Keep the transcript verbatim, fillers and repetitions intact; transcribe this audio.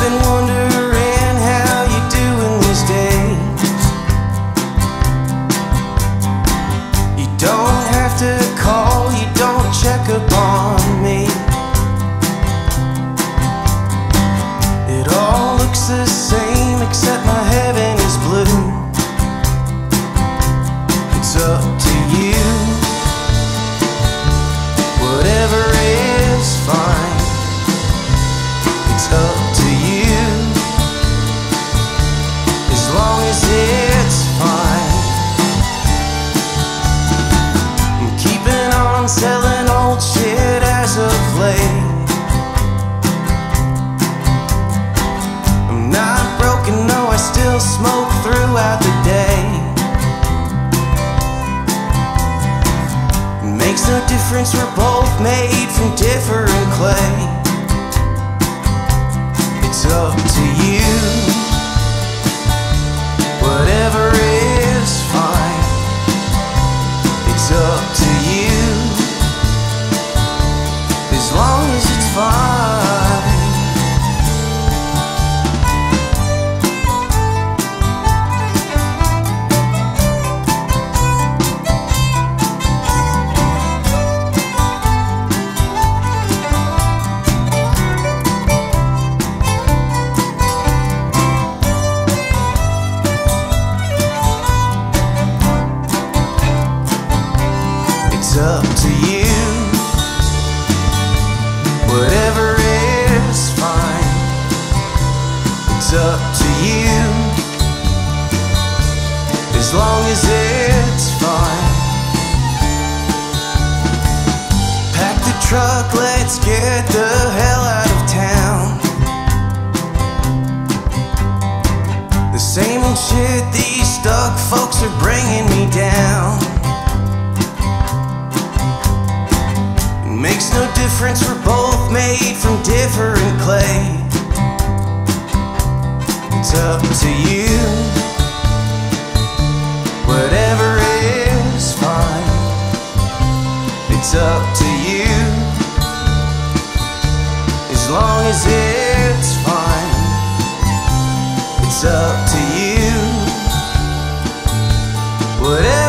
been wondering how you're doing these days. You don't have to call, you don't check up on me. It all looks the same except my heaven is blue. It's up to you. Whatever is fine. It's up to you. As long as it's fine. I'm keeping on selling old shit as of late. I'm not broken, no, I still smoke throughout the day. It makes no difference, we're both made from different clay. It's up to you. Whatever is fine. It's up to you. As long as it's fine. It's up to you. Whatever is fine. It's up to you. As long as it's fine. Pack the truck, let's get the hell out of town. The same old shit, these stuck folks are bringing me down. Makes no difference, we're both made from different clay. It's up to you. Whatever is fine. It's up to you. As long as it's fine. It's up to you. Whatever